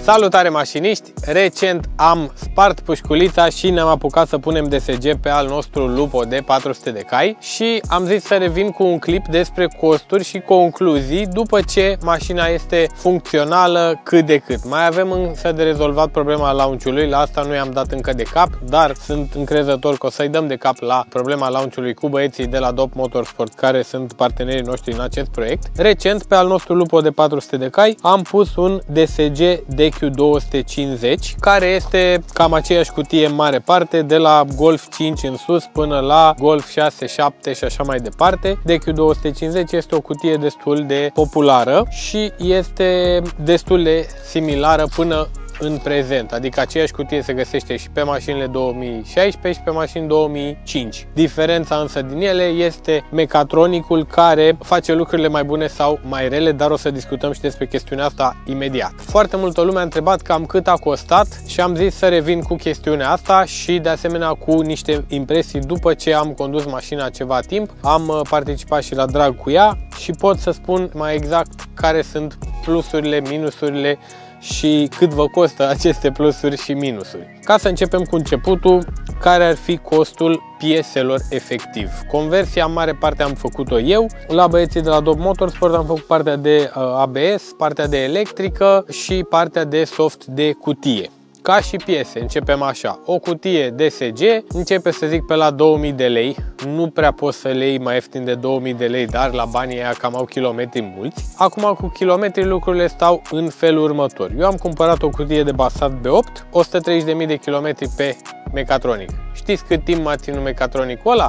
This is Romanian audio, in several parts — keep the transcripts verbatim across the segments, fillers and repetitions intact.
Salutare mașiniști! Recent am spart pușculița și ne-am apucat să punem D S G pe al nostru Lupo de patru sute de cai și am zis să revin cu un clip despre costuri și concluzii după ce mașina este funcțională cât de cât. Mai avem însă de rezolvat problema launch-ului, la asta nu i-am dat încă de cap, dar sunt încrezător că o să-i dăm de cap la problema launch-ului cu băieții de la Dop Motorsport, care sunt partenerii noștri în acest proiect. Recent pe al nostru Lupo de patru sute de cai am pus un D S G D Q două sute cincizeci, care este cam aceeași cutie în mare parte, de la Golf cinci în sus până la Golf șase, șapte și așa mai departe. D Q două sute cincizeci este o cutie destul de populară și este destul de similară până în prezent, adică aceeași cutie se găsește și pe mașinile două mii șaisprezece și pe mașini două mii cinci. Diferența însă din ele este mecatronicul, care face lucrurile mai bune sau mai rele, dar o să discutăm și despre chestiunea asta imediat. Foarte multă lume a întrebat cam cât a costat și am zis să revin cu chestiunea asta și de asemenea cu niște impresii după ce am condus mașina ceva timp. Am participat și la drag cu ea și pot să spun mai exact care sunt plusurile, minusurile și cât vă costă aceste plusuri și minusuri. Ca să începem cu începutul, care ar fi costul pieselor efectiv? Conversia în mare parte am făcut-o eu, la băieții de la Dop Motorsport am făcut partea de A B S, partea de electrică și partea de soft de cutie. Ca și piese, începem așa. O cutie D S G începe, să zic, pe la două mii de lei. Nu prea poți să le iei mai ieftin de două mii de lei, dar la banii aia cam au kilometri mulți. Acum cu kilometri lucrurile stau în felul următor. Eu am cumpărat o cutie de Passat B opt, o sută treizeci de mii de kilometri pe mecatronic. Știți cât timp m-a ținut mecatronicul ăla?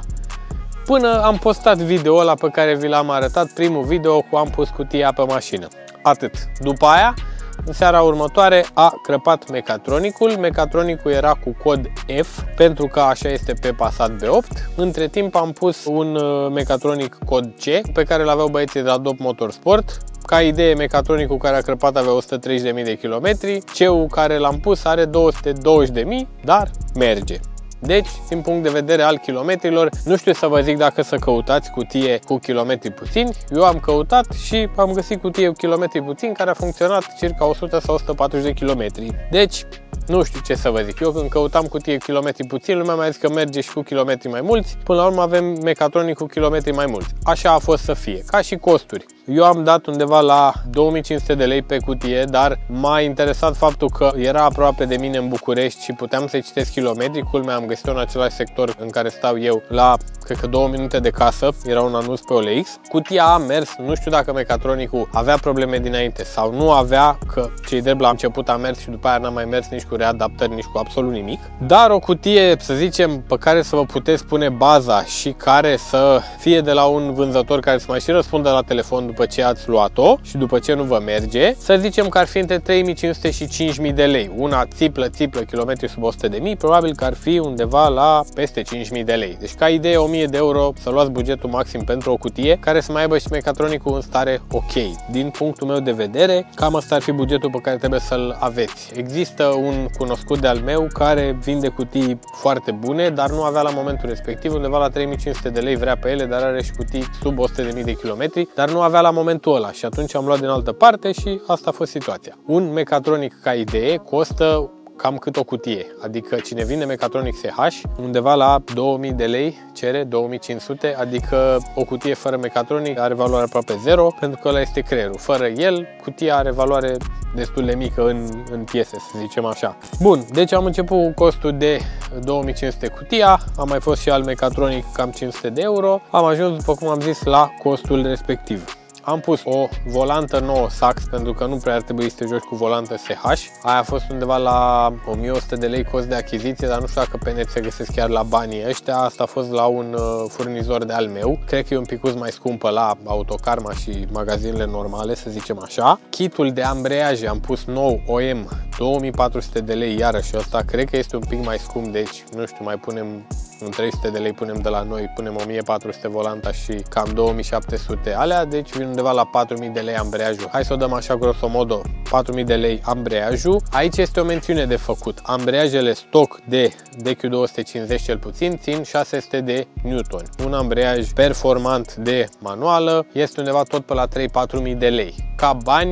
Până am postat video-ul ăla pe care vi l-am arătat, primul video cu am pus cutia pe mașină. Atât. După aia, în seara următoare a crăpat mecatronicul. Mecatronicul era cu cod F, pentru că așa este pe Passat B opt. Între timp am pus un mecatronic cod C, pe care îl aveau băieții de la Dop Motorsport. Ca idee, mecatronicul care a crăpat avea o sută treizeci de mii de kilometri, C-ul care l-am pus are două sute douăzeci de mii, dar merge. Deci, din punct de vedere al kilometrilor, nu știu să vă zic dacă să căutați cutie cu kilometri puțini. Eu am căutat și am găsit cutie cu kilometri puțini care a funcționat circa o sută sau o sută patruzeci de kilometri. Deci, nu știu ce să vă zic. Eu când căutam cutie cu kilometri puțini, lumea mi-a zis că merge și cu kilometri mai mulți. Până la urmă avem mecatronic cu kilometri mai mulți. Așa a fost să fie. Ca și costuri. Eu am dat undeva la două mii cinci sute de lei pe cutie, dar m-a interesat faptul că era aproape de mine în București și puteam să-i citesc kilometri. Culmea, am găsit-o în același sector în care stau eu, la, cred că, două minute de casă. Era un anunț pe O L X. Cutia a mers, nu știu dacă mecatronicul avea probleme dinainte sau nu avea, că cei drept la început a mers și după aia n-a mai mers nici cu readaptări, nici cu absolut nimic. Dar o cutie, să zicem, pe care să vă puteți pune baza și care să fie de la un vânzător care să mai și răspundă la telefon după ce ați luat-o și după ce nu vă merge, să zicem că ar fi între trei mii cinci sute și cinci mii de lei. Una țiplă, țiplă, kilometri sub o sută de mii, probabil că ar fi undeva la peste cinci mii de lei. Deci ca idee, o mie de euro să luați bugetul maxim pentru o cutie care să mai aibă și mecatronicul în stare ok. Din punctul meu de vedere, cam asta ar fi bugetul pe care trebuie să-l aveți. Există un cunoscut de al meu care vinde cutii foarte bune, dar nu avea la momentul respectiv, undeva la trei mii cinci sute de lei vrea pe ele, dar are și cutii sub o sută de mii de kilometri, dar nu avea la momentul ăla și atunci am luat din altă parte și asta a fost situația. Un mecatronic ca idee costă cam cât o cutie, adică cine vinde mecatronic S H undeva la două mii de lei cere două mii cinci sute, adică o cutie fără mecatronic are valoare aproape zero, pentru că ăla este creierul. Fără el, cutia are valoare destul de mică în, în piese, să zicem așa. Bun, deci am început cu costul de două mii cinci sute cutia, am mai fost și al mecatronic cam cinci sute de euro, am ajuns, după cum am zis, la costul respectiv. Am pus o volantă nouă Sachs, pentru că nu prea ar trebui să te joci cu volantă S H. Aia a fost undeva la o mie o sută de lei cost de achiziție, dar nu știu dacă pe net se găsesc chiar la banii ăștia. Asta a fost la un uh, furnizor de al meu. Cred că e un picuț mai scumpă la Autocarma și magazinele normale, să zicem așa. Kitul de ambreiaje am pus nou O M, două mii patru sute de lei, iarăși ăsta cred că este un pic mai scump, deci nu știu, mai punem în trei sute de lei, punem de la noi, punem o mie patru sute volanta și cam două mii șapte sute alea, deci vin undeva la patru mii de lei ambreiajul. Hai să o dăm așa grosomodo, patru mii de lei ambreiajul. Aici este o mențiune de făcut. Ambreiajele stock de D Q două sute cincizeci cel puțin țin șase sute de newton. Un ambreiaj performant de manuală este undeva tot pe la trei patru mii de lei. Ca bani,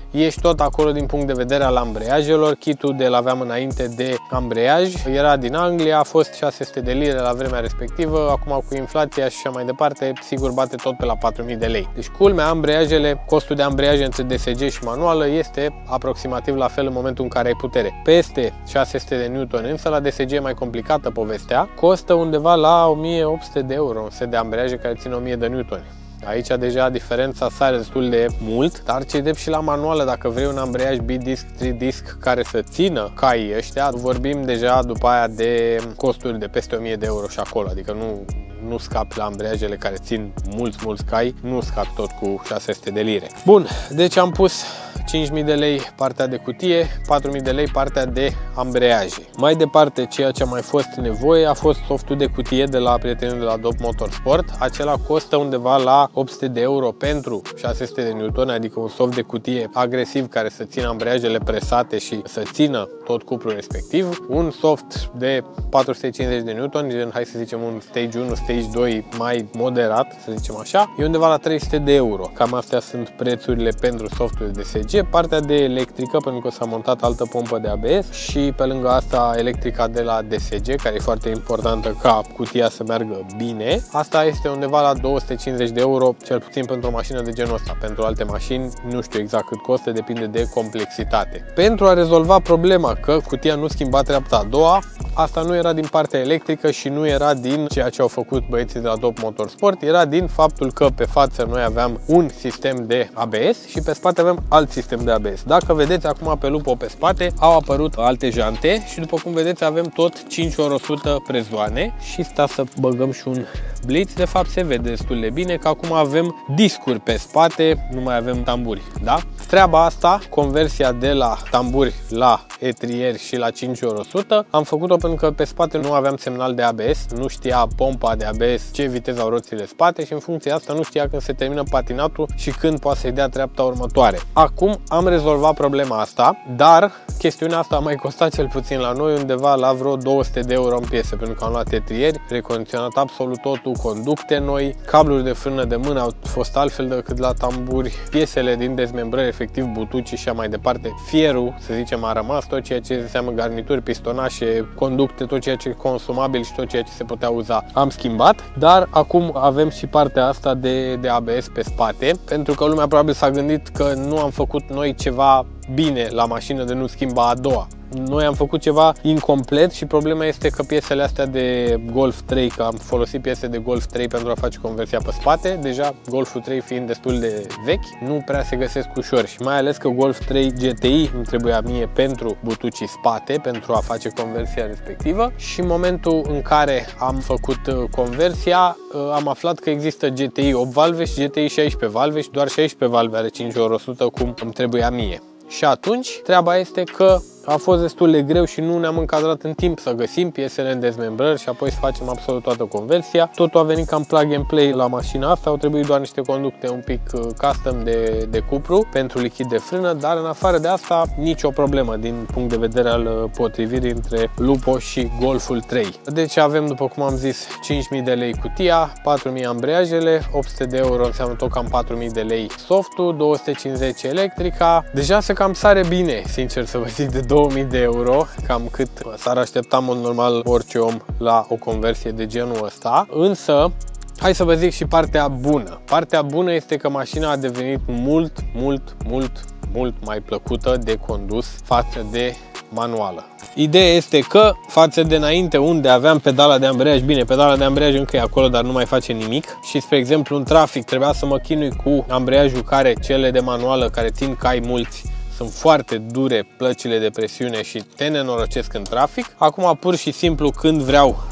ești tot acolo din punct de vedere al ambreiajelor. Kitul de l-aveam înainte de ambreiaj era din Anglia, a fost șase sute de lire la vremea respectivă, acum cu inflația și așa mai departe, sigur bate tot pe la patru mii de lei. Deci culmea, ambreiajele, costul de ambreiaje între D S G și manuală este aproximativ la fel în momentul în care ai putere. Peste șase sute de newton, însă la D S G e mai complicată povestea, costă undeva la o mie opt sute de euro un set de ambreiaje care țin o mie de newtoni. Aici deja diferența sare destul de mult, dar ce drept și la manuală, dacă vrei un ambreiaj bi-disc, tri-disc care să țină caii ăștia, vorbim deja după aia de costuri de peste o mie de euro și acolo, adică nu, nu scapi la ambreiajele care țin mulți, mulți cai, nu scapi tot cu șase sute de lire. Bun, deci am pus cinci mii de lei partea de cutie, patru mii de lei partea de ambreiaje. Mai departe, ceea ce a mai fost nevoie a fost softul de cutie de la prietenul de la Dop Motorsport. Acela costă undeva la opt sute de euro pentru șase sute de newtoni, adică un soft de cutie agresiv care să țină ambreiajele presate și să țină tot cuplul respectiv. Un soft de patru sute cincizeci de newtoni, gen, hai să zicem un stage unu, stage doi mai moderat, să zicem așa, e undeva la trei sute de euro. Cam astea sunt prețurile pentru softul de D S G. Partea de electrică, pentru că s-a montat altă pompă de A B S și pe lângă asta electrica de la D S G, care e foarte importantă ca cutia să meargă bine. Asta este undeva la două sute cincizeci de euro, cel puțin pentru o mașină de genul ăsta. Pentru alte mașini nu știu exact cât costă, depinde de complexitate. Pentru a rezolva problema că cutia nu schimba treapta a doua, asta nu era din partea electrică și nu era din ceea ce au făcut băieții de la Dop Motorsport, era din faptul că pe față noi aveam un sistem de A B S și pe spate avem alt sistem de A B S. Dacă vedeți acum pe Lupo pe spate au apărut alte jante și după cum vedeți avem tot cinci ori o sută prezoane și sta să băgăm și un blitz. De fapt se vede destul de bine că acum avem discuri pe spate, nu mai avem tamburi, da? Treaba asta, conversia de la tamburi la etrieri și la cinci ori o sută, am făcut-o pentru că pe spate nu aveam semnal de A B S, nu știa pompa de A B S ce viteză au roțile spate și în funcție de asta nu știa când se termină patinatul și când poate să-i dea treapta următoare. Acum am rezolvat problema asta, dar chestiunea asta a mai costat cel puțin la noi undeva la vreo două sute de euro în piese, pentru că am luat etrieri, recondiționat absolut totul, conducte noi, cabluri de frână de mână au fost altfel decât la tamburi, piesele din dezmembrări, efectiv butuci și așa mai departe, fierul, să zicem, a rămas, tot ceea ce înseamnă garnituri, pistonașe, conducte, tot ceea ce e consumabil și tot ceea ce se putea uza am schimbat, dar acum avem și partea asta de, de A B S pe spate, pentru că lumea probabil s-a gândit că nu am făcut noi ceva bine la mașină de nu schimba a doua. Noi am făcut ceva incomplet și problema este că piesele astea de Golf trei, că am folosit piese de Golf trei pentru a face conversia pe spate, deja Golful trei fiind destul de vechi, nu prea se găsesc ușor și mai ales că Golf trei G T I îmi trebuia mie pentru butucii spate, pentru a face conversia respectivă și în momentul în care am făcut conversia am aflat că există G T I opt valve și G T I șaisprezece valve și doar șaisprezece valve are cinci ori o sută cum îmi trebuia mie. Și atunci treaba este că a fost destul de greu și nu ne-am încadrat în timp să găsim piesele în dezmembrări și apoi să facem absolut toată conversia. Totul a venit cam plug and play la mașina asta, au trebuit doar niște conducte un pic custom de, de cupru pentru lichid de frână, dar în afară de asta nicio problemă din punct de vedere al potrivirii între Lupo și Golful trei. Deci avem, după cum am zis, cinci mii de lei cutia, patru mii ambreiajele, opt sute de euro înseamnă tot cam patru mii de lei softul, două sute cincizeci electrica. Deja se cam sare bine, sincer să vă zic, de două mii de euro, cam cât s-ar aștepta în mod normal orice om la o conversie de genul ăsta. Însă, hai să vă zic și partea bună. Partea bună este că mașina a devenit mult, mult, mult, mult mai plăcută de condus față de manuală. Ideea este că față de înainte, unde aveam pedala de ambreiaj, bine, pedala de ambreiaj încă e acolo, dar nu mai face nimic și, spre exemplu, în trafic trebuia să mă chinui cu ambreiajul care, cele de manuală, care țin cai mulți, sunt foarte dure plăcile de presiune și te nenorocesc în trafic. Acum pur și simplu când vreau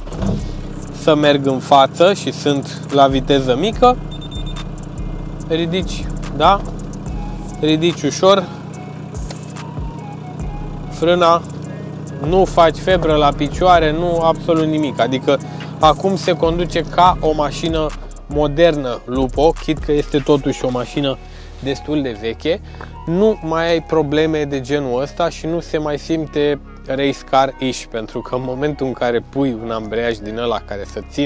să merg în față și sunt la viteză mică, ridici, da? Ridici ușor frâna, nu faci febră la picioare, nu absolut nimic. Adică acum se conduce ca o mașină modernă Lupo, chit că este totuși o mașină destul de veche. Nu mai ai probleme de genul ăsta și nu se mai simte race car-ish, pentru că în momentul în care pui un ambreiaj din ăla care să țină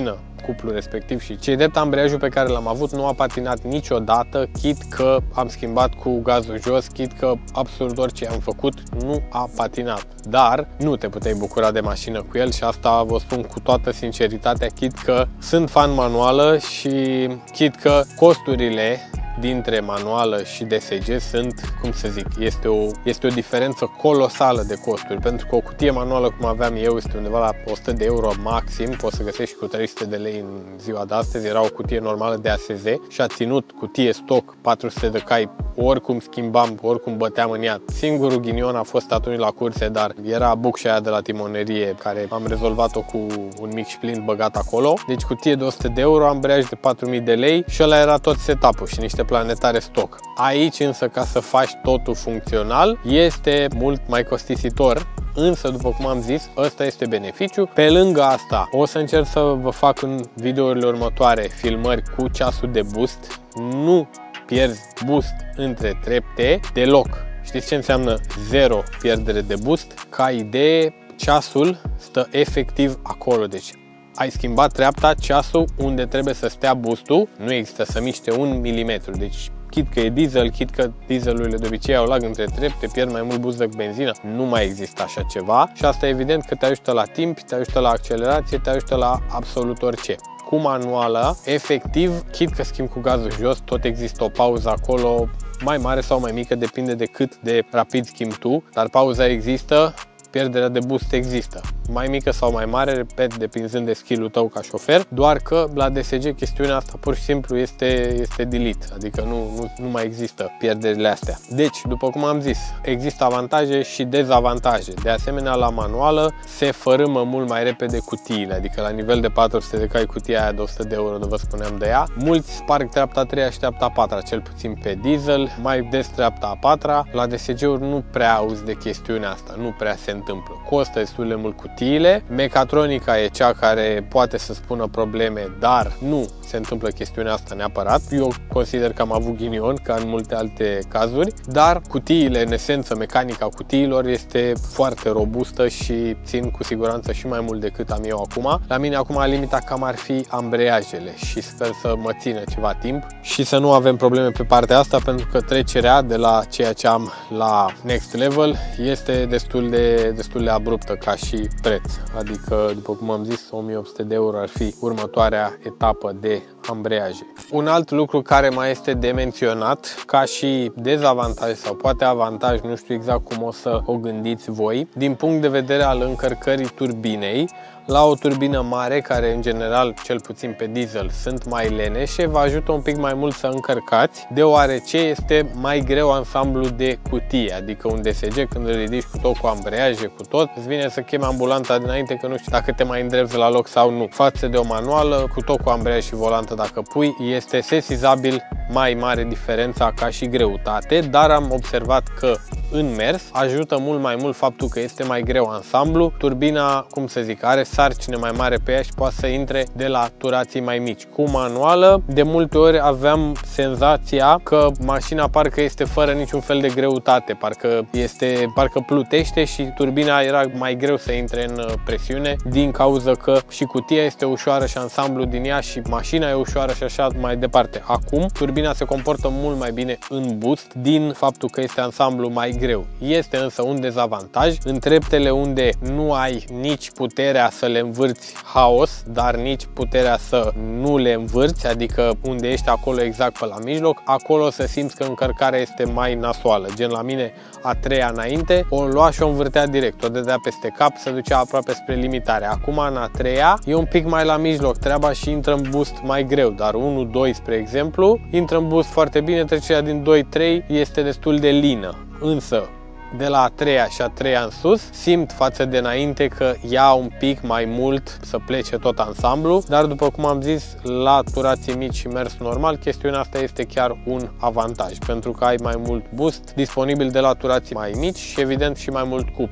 cuplul respectiv și cei drept ambreiajul pe care l-am avut nu a patinat niciodată, chit că am schimbat cu gazul jos, chit că absolut orice am făcut nu a patinat. Dar nu te puteai bucura de mașină cu el și asta vă spun cu toată sinceritatea, chit că sunt fan manuală și chit că costurile dintre manuală și D S G sunt, cum să zic, este o, este o diferență colosală de costuri, pentru că o cutie manuală cum aveam eu este undeva la o sută de euro maxim, poți să găsești cu trei sute de lei în ziua de astăzi. Era o cutie normală de A S Z și a ținut cutie stock patru sute de cai, oricum schimbam, oricum băteam în ea. Singurul ghinion a fost atunci la curse, dar era bucșa aia de la timonerie care am rezolvat-o cu un mic splint băgat acolo. Deci cutie de o sută de euro, ambreiaj de patru mii de lei și ăla era tot setup-ul și niște planetare stock. Aici însă, ca să faci totul funcțional, este mult mai costisitor. Însă, după cum am zis, ăsta este beneficiu. Pe lângă asta, o să încerc să vă fac în videourile următoare filmări cu ceasul de boost. Nu pierzi boost între trepte deloc. Știți ce înseamnă zero pierdere de boost? Ca idee, ceasul stă efectiv acolo. Deci ai schimbat treapta, ceasul unde trebuie să stea boostul nu există să miște un milimetru. Deci chit că e diesel, chit că dieselurile de obicei au lag între trepte, pierd mai mult boost decât benzină, nu mai există așa ceva și asta evident că te ajută la timp, te ajută la accelerație, te ajută la absolut orice. Cu manuală, efectiv, chit că schimb cu gazul jos, tot există o pauză acolo, mai mare sau mai mică, depinde de cât de rapid schimbi tu, dar pauza există, pierderea de boost există. Mai mică sau mai mare, repet, depinzând de skill-ul tău ca șofer, doar că la D S G chestiunea asta pur și simplu este, este delete, adică nu, nu, nu mai există pierderile astea. Deci, după cum am zis, există avantaje și dezavantaje. De asemenea, la manuală se fărâmă mult mai repede cutiile, adică la nivel de patru sute de cai cutia aia de o sută de euro, de vă spuneam de ea. Mulți sparg treapta a treia și treapta a patra, cel puțin pe diesel, mai des treapta a patra. La D S G-uri nu prea auzi de chestiunea asta, nu prea se întâmplă. Costă destul de mult cutiile. Mecatronica e cea care poate să spună probleme, dar nu se întâmplă chestiunea asta neapărat. Eu consider că am avut ghinion, ca în multe alte cazuri, dar cutiile, în esență, mecanica cutiilor este foarte robustă și țin cu siguranță și mai mult decât am eu acum. La mine acum limita cam ar fi ambreiajele și sper să mă țină ceva timp și să nu avem probleme pe partea asta, pentru că trecerea de la ceea ce am la next level este destul de, destul de abruptă ca și preț. Adică, după cum am zis, o mie opt sute de euro ar fi următoarea etapă de ambreiaje. Un alt lucru care mai este de menționat, ca și dezavantaj sau poate avantaj, nu știu exact cum o să o gândiți voi, din punct de vedere al încărcării turbinei, la o turbină mare, care în general, cel puțin pe diesel, sunt mai leneșe, vă ajută un pic mai mult să încărcați, deoarece este mai greu ansamblu de cutie, adică un D S G când îl ridici cu tot, cu ambreiaje, cu tot, îți vine să chemi ambulanța dinainte că nu știi dacă te mai îndrepți la loc sau nu. Față de o manuală, cu tot cu ambreiaj și volantă dacă pui, este sesizabil mai mare diferența ca și greutate, dar am observat că în mers ajută mult mai mult faptul că este mai greu ansamblu. Turbina, cum să zic, are sarcine mai mare pe ea și poate să intre de la turații mai mici. Cu manuală, de multe ori aveam senzația că mașina parcă este fără niciun fel de greutate, parcă este, parcă plutește și turbina era mai greu să intre în presiune din cauza că și cutia este ușoară și ansamblu din ea și mașina e ușoară și așa mai departe. Acum, turbina se comportă mult mai bine în boost din faptul că este ansamblu mai greu. Este însă un dezavantaj în treptele unde nu ai nici puterea să le învârți haos, dar nici puterea să nu le învârți, adică unde ești acolo exact pe la mijloc, acolo să simți că încărcarea este mai nasoală. Gen la mine a treia înainte, o lua și o învârtea direct, o dădea peste cap, se ducea aproape spre limitare. Acum în a treia e un pic mai la mijloc treaba și intră în boost mai greu, dar unu doi spre exemplu, intră în boost foarte bine, trecerea din doi trei este destul de lină. Însă, de la a treia și a treia în sus, simt față de înainte că ia un pic mai mult să plece tot ansamblu, dar după cum am zis, la turații mici și mers normal, chestiunea asta este chiar un avantaj, pentru că ai mai mult boost disponibil de la turații mai mici și evident și mai mult cuplu.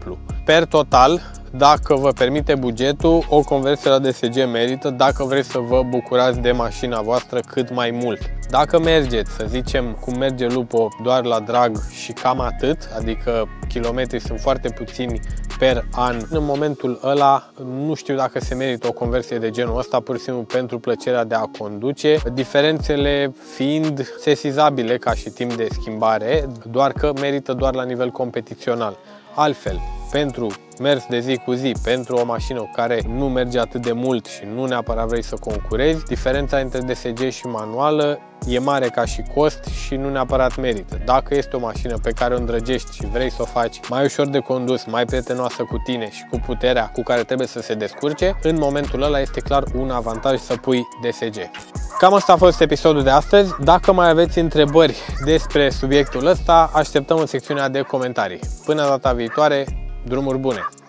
per total, dacă vă permite bugetul, o conversie la D S G merită dacă vreți să vă bucurați de mașina voastră cât mai mult. Dacă mergeți, să zicem, cum merge Lupo, doar la drag și cam atât, adică kilometrii sunt foarte puțini per an, în momentul ăla nu știu dacă se merită o conversie de genul ăsta, pur și simplu pentru plăcerea de a conduce, diferențele fiind sesizabile ca și timp de schimbare, doar că merită doar la nivel competițional. Altfel, pentru mers de zi cu zi, pentru o mașină care nu merge atât de mult și nu neapărat vrei să concurezi, diferența între D S G și manuală e mare ca și cost și nu neapărat merită. Dacă este o mașină pe care o îndrăgești și vrei să o faci mai ușor de condus, mai prietenoasă cu tine și cu puterea cu care trebuie să se descurce, în momentul ăla este clar un avantaj să pui D S G. Cam asta a fost episodul de astăzi. Dacă mai aveți întrebări despre subiectul ăsta, așteptăm în secțiunea de comentarii. Până data viitoare, drumuri bune!